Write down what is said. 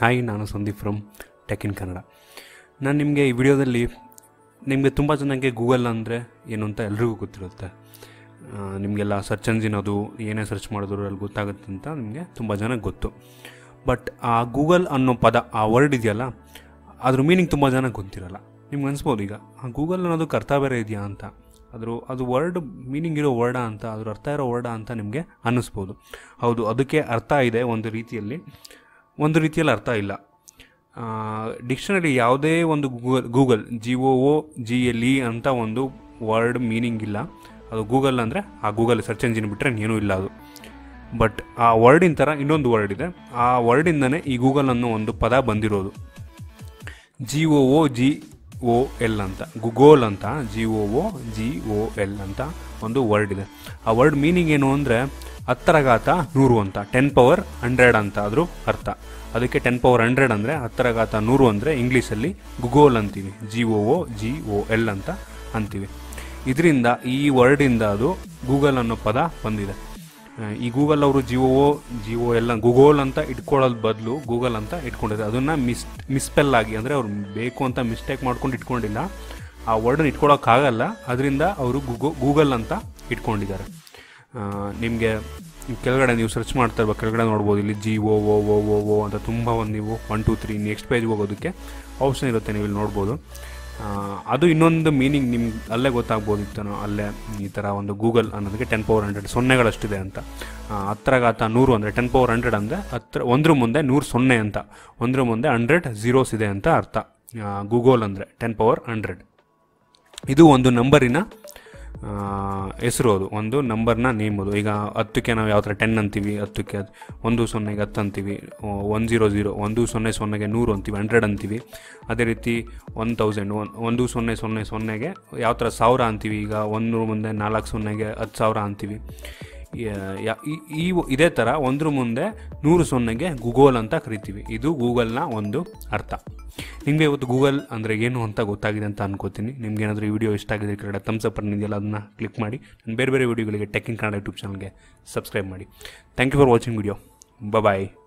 Hi, ನಾನು Sandeep from tech in Kannada. ನಾನು ನಿಮಗೆ ಈ ವಿಡಿಯೋದಲ್ಲಿ ನಿಮಗೆ ತುಂಬ ಜನಕ್ಕೆ ಗೂಗಲ್ ಅಂದರೆ ಏನು ಅಂತ ಎಲ್ರಿಗೂ ಗೊತ್ತಿರುತ್ತೆ. ನಿಮಗೆಲ್ಲ ಸರ್ಚ್ ಎಂಜಿನ್ ಅದು ಏನೇ ಸರ್ಚ್ ಮಾಡಿದ್ರು ಅಲ್ಲಿ ಗೊತ್ತಾಗುತ್ತೆ ಅಂತ ನಿಮಗೆ ತುಂಬ ಜನಕ್ಕೆ ಗೊತ್ತು. ಬಟ್ ಆ ಗೂಗಲ್ ಅನ್ನೋ ಪದ, ಆ ವರ್ಡ್ ಇದೆಯಲ್ಲ, ಅದ್ರ ಮೀನಿಂಗ್ ತುಂಬ ಜನಕ್ಕೆ ಗೊತ್ತಿರಲ್ಲ. ನಿಮ್ಗೆ ಅನಿಸ್ಬೋದು ಈಗ ಆ ಗೂಗಲ್ ಅನ್ನೋದಕ್ಕೆ ಅರ್ಥ ಬೇರೆ ಇದೆಯಾ ಅಂತ. ಅದು ವರ್ಡ್ ಮೀನಿಂಗ್ ಇರೋ ವರ್ಡಾ ಅಂತ, ಅದ್ರ ಅರ್ಥ ಇರೋ ವರ್ಡಾ ಅಂತ ನಿಮಗೆ ಅನ್ನಿಸ್ಬೋದು. ಹೌದು, ಅದಕ್ಕೆ ಅರ್ಥ ಇದೆ ಒಂದು ರೀತಿಯಲ್ಲಿ ಅರ್ಥ ಇಲ್ಲ. ಡಿಕ್ಷನರಿ ಯಾವುದೇ ಒಂದು ಗೂಗಲ್ GOOGLE ಅಂತ ಒಂದು ವರ್ಡ್ ಮೀನಿಂಗ್ ಇಲ್ಲ. ಅದು ಗೂಗಲ್ ಅಂದರೆ ಆ ಗೂಗಲ್ ಸರ್ಚ್ ಎಂಜಿನ್ ಬಿಟ್ಟರೆ ಏನೂ ಇಲ್ಲ ಅದು. ಬಟ್ ಆ ವರ್ಡಿನ ಥರ ಇನ್ನೊಂದು ವರ್ಡ್ ಇದೆ. ಆ ವರ್ಡಿಂದನೇ ಈ ಗೂಗಲ್ ಅನ್ನೋ ಒಂದು ಪದ ಬಂದಿರೋದು. GOOGLE ಅಂತ, ಗೂಗಲ್ ಅಂತ, GOOGLE ಅಂತ ಒಂದು ವರ್ಡ್ ಇದೆ. ಆ ವರ್ಡ್ ಮೀನಿಂಗ್ ಏನು ಅಂದರೆ 10⁻100 ಅಂತ, 10 ಪವರ್ 100 ಅಂತ ಅದ್ರ ಅರ್ಥ. ಅದಕ್ಕೆ 10 ಪವರ್ 100 ಅಂದರೆ 10⁻100 ಅಂದರೆ ಇಂಗ್ಲೀಷಲ್ಲಿ ಗೂಗಲ್ ಅಂತೀವಿ, GOOGLE ಅಂತ ಅಂತೀವಿ. ಇದರಿಂದ, ಈ ವರ್ಡಿಂದ ಅದು ಗೂಗಲ್ ಅನ್ನೋ ಪದ ಬಂದಿದೆ. ಈ ಗೂಗಲ್ ಅವರು ಗೂಗಲ್ ಅಂತ ಇಟ್ಕೊಳ್ಳೋದು ಬದಲು ಗೂಗಲ್ ಅಂತ ಇಟ್ಕೊಂಡಿದ್ದಾರೆ. ಅದನ್ನು ಮಿಸ್ಪೆಲ್ ಆಗಿ, ಅಂದರೆ ಅವ್ರು ಬೇಕು ಅಂತ ಮಿಸ್ಟೇಕ್ ಮಾಡ್ಕೊಂಡು ಇಟ್ಕೊಂಡಿಲ್ಲ. ಆ ವರ್ಡನ್ನ ಇಟ್ಕೊಳ್ಳೋಕ್ಕಾಗಲ್ಲ, ಅದರಿಂದ ಅವರು ಗೂಗಲ್ ಅಂತ ಇಟ್ಕೊಂಡಿದ್ದಾರೆ. ನಿಮಗೆ ಕೆಳಗಡೆ ನೀವು ಸರ್ಚ್ ಮಾಡ್ತಾ ಇರ್ಬೇಕು, ಕೆಳಗಡೆ ನೋಡ್ಬೋದು, ಇಲ್ಲಿ GOOGLE ಅಂತ ತುಂಬ ಒಂದು ನೀವು 1 2 3 ನೆಕ್ಸ್ಟ್ ಪೇಜ್ಗೆ ಹೋಗೋದಕ್ಕೆ ಆಪ್ಷನ್ ಇರುತ್ತೆ, ನೀವು ಇಲ್ಲಿ ನೋಡ್ಬೋದು. ಅದು ಇನ್ನೊಂದು ಮೀನಿಂಗ್ ನಿಮ್ಗೆ ಅಲ್ಲೇ ಗೊತ್ತಾಗ್ಬೋದಿತ್ತು. ಅಲ್ಲೇ ಈ ಥರ ಒಂದು ಗೂಗಲ್ ಅನ್ನೋದಕ್ಕೆ 10 ಪವರ್ 100 ಸೊನ್ನೆಗಳಷ್ಟಿದೆ ಅಂತ. 10⁻100 ಅಂದರೆ 10 ಪವರ್ 100 ಅಂದರೆ 100 ಮುಂದೆ 100 ಸೊನ್ನೆ ಅಂತ, 100 ಮುಂದೆ 100 zeros ಇದೆ ಅಂತ ಅರ್ಥ. ಗೂಗಲ್ ಅಂದರೆ 10 ಪವರ್ 100. ಇದು ಒಂದು ನಂಬರಿನ ಹೆಸರು, ಅದು ಒಂದು ನಂಬರ್ನ ನೇಮ್. ಅದು ಈಗ 10ಕ್ಕೆ ನಾವು ಯಾವ ಥರ 10 ಅಂತೀವಿ, 10ಕ್ಕೆ 1 0ಗೆ 10 ಅಂತೀವಿ, 100 100ಗೆ 100 ಅಂತೀವಿ, 100 ಅಂತೀವಿ. ಅದೇ ರೀತಿ 1000 1000ಗೆ ಯಾವ ಥರ 1000 ಅಂತೀವಿ. ಈಗ 100 ಮುಂದೆ 4 0ಗೆ 10,000 ಅಂತೀವಿ. ಇದೇ ಥರ 100 ಮುಂದೆ 100 0ಗೆ ಗೂಗಲ್ ಅಂತ ಕರಿತೀವಿ. ಇದು ಗೂಗಲ್ನ ಒಂದು ಅರ್ಥ. ನಿಮಗೆ ಇವತ್ತು ಗೂಗಲ್ ಅಂದರೆ ಏನು ಅಂತ ಗೊತ್ತಾಗಿದೆ ಅಂತ ಅನ್ಕೋತೀನಿ. ನಿಮ್ಗೆ ಏನಾದರೂ ಈ ವಿಡಿಯೋ ಇಷ್ಟ ಆಗಿದೆ, ಕನ್ನಡ ಥಮ್ಸ್ ಅಪ್ ಇದೆಯಲ್ಲ, ಅದನ್ನು ಕ್ಲಿಕ್ ಮಾಡಿ. ಬೇರೆ ಬೇರೆ ವಿಡಿಯೋಗಳಿಗೆ ಟೆಕ್ ಇನ್ ಕನ್ನಡ ಯೂಟ್ಯೂಬ್ ಚಾನಲ್ಗೆ ಸಬ್ಸ್ಕ್ರೈಬ್ ಮಾಡಿ. Thank you for watching video. Bye.